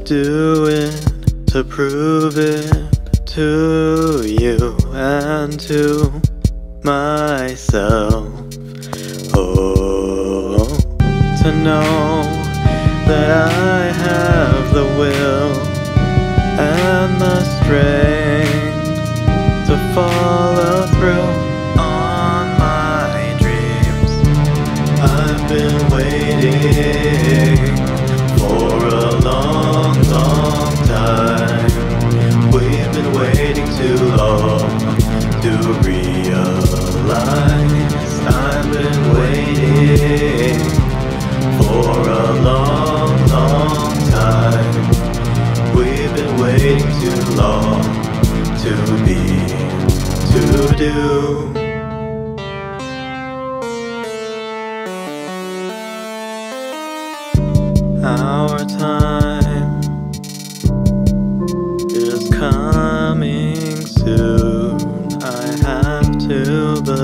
do it to prove it to you and to myself. Oh, to know that I have the will and the strength to follow through on my dreams. I've been waiting for a long, long time. We've been waiting too long to realize. I've been waiting for a long, long time. We've been waiting too long to be, to do. Our time is coming soon. I have to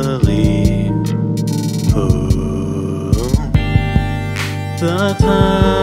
believe. Oh, the time